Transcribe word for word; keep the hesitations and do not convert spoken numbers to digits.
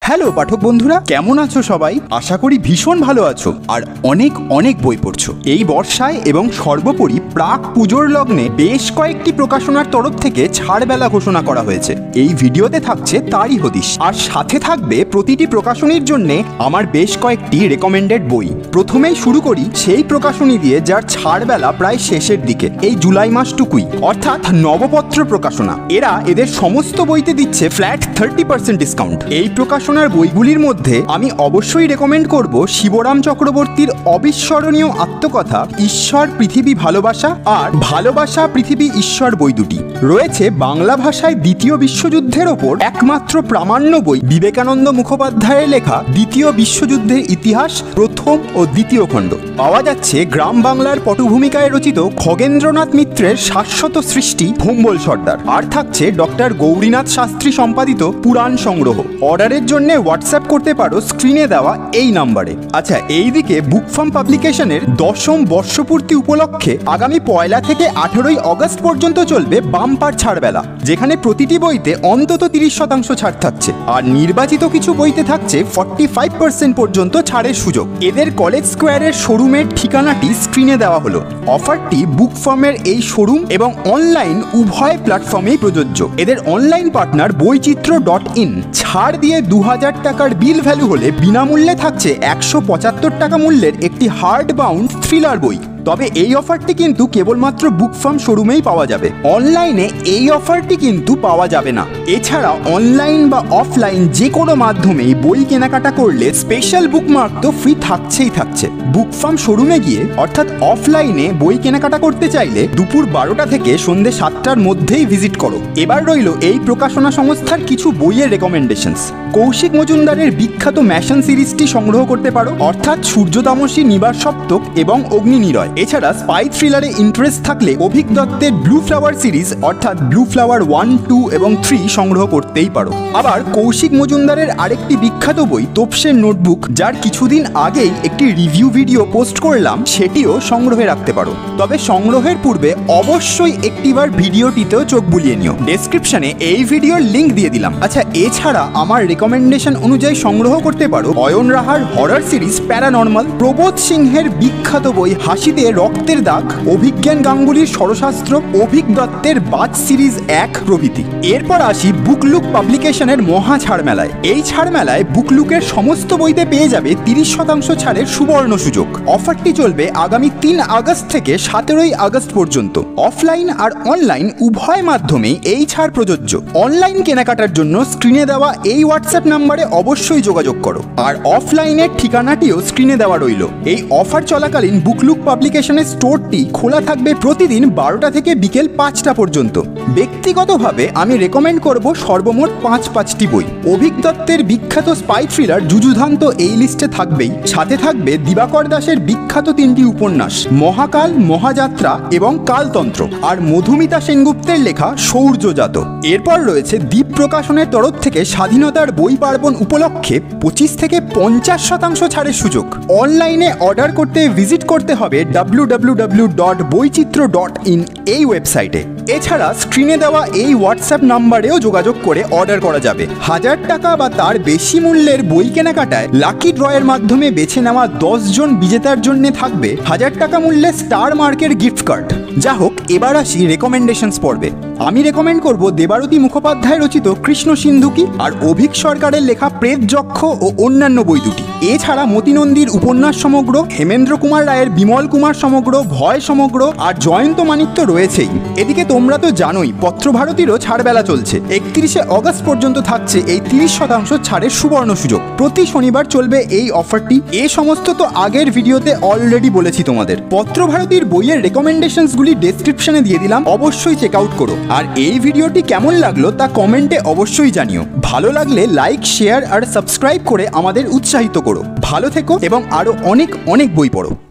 Hello পাঠক বন্ধুরা, কেমন আছো সবাই? আশা করি ভীষণ ভালো আছো আর অনেক অনেক বই পড়ছো। এই বর্ষায় এবং সর্বোপরি প্রাক পুজোর লগ্নে বেশ কয়েকটি প্রকাশনার তরফ থেকে ছাড়বেলা ঘোষণা করা হয়েছে। এই ভিডিওতে থাকছে তারই হদিশ, আর সাথে থাকবে প্রতিটি প্রকাশনীর জন্য আমার বেশ কয়েকটি রেকমেন্ডেড বই। প্রথমেই শুরু করি সেই প্রকাশনী দিয়ে যার ছাড়বেলা প্রায় শেষের দিকে, এই জুলাই মাসটুকুই, অর্থাৎ নবপত্র প্রকাশনা। এরা এদের সমস্ত বইতে দিচ্ছে ফ্ল্যাট থার্টি পার্সেন্ট ডিসকাউন্ট। এই প্রকাশনার বইগুলির মধ্যে আমি অবশ্যই রেকমেন্ড করব শিবরাম চক্রবর্তীর অবিস্মরণীয় আত্মকথা ঈশ্বর পৃথিবী ভালোবাসা আর ভালোবাসা পৃথিবী ঈশ্বর বই দুটি। রয়েছে বাংলা ভাষায় দ্বিতীয় বিশ্বযুদ্ধের ওপর একমাত্র প্রামাণ্য বই বিবেকানন্দ মুখোপাধ্যায়ের লেখা দ্বিতীয় বিশ্বযুদ্ধের ইতিহাস প্রথম ও দ্বিতীয় খণ্ড। পাওয়া যাচ্ছে গ্রাম বাংলার পটভূমিকায় রচিত খগেন্দ্রনাথ মিত্রের শাশ্বত সৃষ্টি ভম্বল সর্দার। আর থাকছে ডক্টর গৌরীনাথ শাস্ত্রী সম্পাদিত পুরাণ সংগ্রহ। অর্ডারের জন্য হোয়াটসঅ্যাপ করতে পারো স্ক্রিনে দেওয়া এই নাম্বারে। আচ্ছা, এইদিকে বুকফার্ম পাবলিকেশনের দশম বর্ষপূর্তি উপলক্ষে আগামী পয়লা থেকে আঠেরোই অগস্ট পর্যন্ত চলবে বাম্পার ছাড়বেলা, যেখানে প্রতিটি বইতে অন্তত তিরিশ শতাংশ ছাড় থাকছে আর নির্বাচিত কিছু বইতে থাকছে ফর্টি ফাইভ পার্সেন্ট পর্যন্ত ছাড়ের সুযোগ। এদের কলেজ স্কোয়ারের শোরুমের ঠিকানাটি স্ক্রিনে দেওয়া হলো। অফারটি বুকফার্মের এই শোরুম এবং অনলাইন উভয় প্ল্যাটফর্মেই প্রযোজ্য। এদের online partner Boichitro dot in. ছাড় দিয়ে দু হাজার টাকার বিল ভ্যালু হলে বিনামূল্যে থাকছে একশো পঁচাত্তর টাকা মূল্যের একটি হার্ড বাউন্ড থ্রিলার বই। তবে এই অফারটি কিন্তু কেবলমাত্র বুকফার্ম শোরুমেই পাওয়া যাবে, অনলাইনে এই অফারটি কিন্তু পাওয়া যাবে না। এছাড়া অনলাইন বা অফলাইন যে কোনো মাধ্যমেই বই কেনাকাটা করলে স্পেশাল বুকমার্ক তো ফ্রি থাকছেই থাকছে। বুকফার্ম শোরুমে গিয়ে অর্থাৎ অফলাইনে বই কেনাকাটা করতে চাইলে দুপুর বারোটা থেকে সন্ধ্যে সাতটার মধ্যেই ভিজিট করো। এবার রইল এই প্রকাশনা সংস্থার কিছু বইয়ের রেকমেন্ডেশনস। কৌশিক মজুমদারের বিখ্যাত ম্যাশন সিরিজটি সংগ্রহ করতে পারো, অর্থাৎ সূর্যতামসী, নিবার সপ্তক এবং অগ্নিনিরয়। এছাড়া স্পাই থ্রিলারে ইন্টারেস্ট থাকলে অভিক দত্তের ব্লু ফ্লাওয়ার সিরিজ অর্থাৎ ব্লু ফ্লাওয়ার ওয়ান টু এবং থ্রি সংগ্রহ করতেই পারো। আবার কৌশিক মজুমদারের আরেকটি বিখ্যাত বই তোপসের নোটবুক, যার কিছুদিন আগেই একটি রিভিউ ভিডিও পোস্ট করলাম, সেটিও সংগ্রহে রাখতে পারো। তবে সংগ্রহের পূর্বে অবশ্যই একটিবার ভিডিওটিতেও চোখ বুলিয়ে নিও। ডেসক্রিপশনে এই ভিডিওর লিঙ্ক দিয়ে দিলাম। আচ্ছা, এছাড়া আমার রেকমেন্ডেশন অনুযায়ী সংগ্রহ করতে পারো অয়ন রাহার হরর সিরিজ প্যারানর্মাল, প্রবোধ সিংহের বিখ্যাত বই হাসিতে রক্তের দাগ, অভিজ্ঞান গাঙ্গুলির ষড়শাস্ত্র, অভিক দত্তের বাজ সিরিজ এক প্রভৃতি। এরপর আসি বুকলুক পাবলিকেশনের মহা ছাড় মেলায়। এই ছাড় মেলায় বুকলুকের সমস্ত বইতে পেয়ে যাবে তিরিশ শতাংশ ছাড়ের সুবর্ণ সুযোগ। অফারটি চলবে আগামী তিন আগস্ট থেকে সতেরোই আগস্ট পর্যন্ত। অফলাইন আর অনলাইন উভয় মাধ্যমেই এই ছাড় প্রযোজ্য। অনলাইন কেনাকাটার জন্য স্ক্রিনে দেওয়া এই হোয়াটসঅ্যাপ নাম্বারে অবশ্যই যোগাযোগ করো, আর অফলাইনের ঠিকানাটিও স্ক্রিনে দেওয়া রইল। এই অফার চলাকালীন বুকলুক পাবলিকেশনের স্টোরটি খোলা থাকবে প্রতিদিন বারোটা থেকে বিকেল পাঁচটা পর্যন্ত। ব্যক্তিগতভাবে আমি রেকমেন্ড করব সর্বমোট পাঁচ পাঁচটি বই। অভিক দত্তের বিখ্যাত স্পাই থ্রিলার যুযুধান তো এই লিস্টে থাকবেই, সাথে থাকবে দিবাকর দাসের বিখ্যাত তিনটি উপন্যাস মহাকাল, মহাযাত্রা এবং কালতন্ত্র, আর মধুমিতা সেনগুপ্তের লেখা শৌর্যজাত। এরপর রয়েছে দ্বীপ প্রকাশনের তরফ থেকে স্বাধীনতার বই পার্বণ উপলক্ষে পঁচিশ থেকে পঞ্চাশ শতাংশ ছাড়ের সুযোগ। অনলাইনে অর্ডার করতে ভিজিট করতে হবে W W W dot Boichitro dot in এই ওয়েবসাইটে। এছাড়া স্ক্রিনে দেওয়া এই হোয়াটসঅ্যাপ নাম্বারেও যোগাযোগ করে অর্ডার করা যাবে। হাজার টাকা বা তার বেশি মূল্যের বই কেনাকাটায় লাকি ড্রয়ের মাধ্যমে বেছে নেওয়া দশ জন বিজেতার জন্য থাকবে হাজার টাকা মূল্যের স্টার মার্কের গিফট কার্ড। যা হোক, এবার আসি রেকমেন্ডেশনস পর্বে। আমি রেকমেন্ড করব দেবারতী মুখোপাধ্যায় রচিত কৃষ্ণ সিন্ধুকি আর অভিক সরকারের লেখা প্রেত যক্ষ ও অন্যান্য বই দুটি। এছাড়া মতিনন্দীর উপন্যাস সমগ্র, হেমেন্দ্র কুমার রায়ের বিমল কুমার সমগ্র, ভয় সমগ্র আর জয়ন্ত মানিক তো রয়েছেই। এদিকে তোমরা তো জানোই পত্রভারতীরও ছাড়বেলা চলছে। একত্রিশে অগস্ট পর্যন্ত থাকছে এই তিরিশ শতাংশ ছাড়ের সুবর্ণ সুযোগ। প্রতি শনিবার চলবে এই অফারটি। এ সমস্ত তো আগের ভিডিওতে অলরেডি বলেছি তোমাদের। পত্রভারতীর বইয়ের রেকমেন্ডেশনসগুলি ডেসক্রিপশনে দিয়ে দিলাম, অবশ্যই চেক আউট করো। আর এই ভিডিওটি কেমন লাগলো তা কমেন্টে অবশ্যই জানিও। ভালো লাগলে লাইক, শেয়ার আর সাবস্ক্রাইব করে আমাদের উৎসাহিত করো। ভালো থেকো এবং আরো অনেক অনেক বই পড়ো।